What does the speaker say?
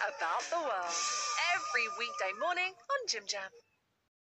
about the world. Every weekday morning on Jim Jam.